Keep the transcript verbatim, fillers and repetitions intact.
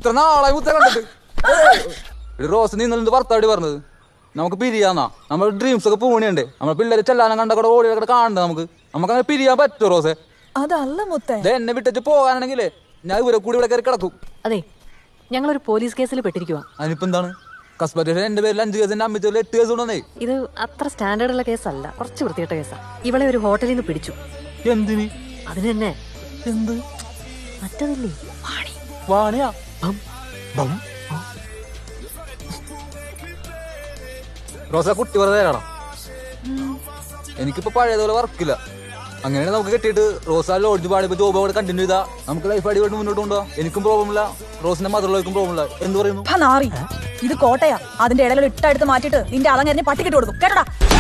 ഇത്ര നാളായി മുത്ത കണ്ടിട്ട്. റോസ് നീ ഇന്നലെ ഭർത്താവടി പറഞ്ഞത് നമുക്ക് പിരിയാന്നാ. നമ്മുടെ ഡ്രീംസ് ഒക്കെ പൂണിയുണ്ട്. നമ്മുടെ പിള്ളേര് ചെല്ലാനും കണ്ട കൂടെ ഓടി കൂടെ കാണണ്ട. നമുക്ക് നമുക്ക് അങ്ങനെ പിരിയാൻ പറ്റുമോ റോസെ? അതല്ല മുത്തേ, എന്നെ വിട്ടിട്ട് പോകാനാണെങ്കിലേ ഞാൻ ഇവരെ കൂടി ഇവിടെ കയറി കിടക്കും. അതെ, ഞങ്ങളൊരു പോലീസ് കേസിൽ പെട്ടിരിക്കുക. അതിനിപ്പോ എന്താണ്? കസ്ബറ്റേഷൻ എന്റെ പേരിൽ അഞ്ച് കേസ്, എന്റെ അമ്മച്ചേരിൽ എട്ട് കേസ് ഉണ്ടെന്നേ. ഇത് അത്ര സ്റ്റാൻഡേർഡ് ഉള്ള കേസല്ല, കുറച്ച് വൃത്തികെട്ട കേസാ. ഇവളെ ഒരു ഹോട്ടലിൽ നിന്ന് പിടിച്ചു. എന്തിന്? അതിന് തന്നെ. എന്ത്? മറ്റതില്ലേ, വാണിയാ? റോസ കുട്ടി വെറുതെ തരാടാ. എനിക്കിപ്പോ പഴയതുപോലെ വർക്കില്ല. അങ്ങനെയാണ് നമുക്ക് കെട്ടിയിട്ട് റോസ ലോഡ്ജ് പാടിപ്പോ ജോബ് അവിടെ കണ്ടിന്യൂ ചെയ്താ നമുക്ക് ലൈഫ് അടിപൊളി മുന്നോട്ട് കൊണ്ടുപോകാം. എനിക്കും പ്രോബ്ലം ഇല്ല, റോസിന്റെ മദറിലേക്കും പ്രോബ്ലം ഇല്ല. എന്ത് പറയുന്നു? ഇത് കോട്ടയാ. അതിന്റെ ഇടയിലുള്ള ഇട്ടെടുത്ത് മാറ്റിയിട്ട് നിന്റെ അളങ്ങറിഞ്ഞ് പട്ടിക്കിട്ട് കൊടുക്കും കേട്ടോടാ.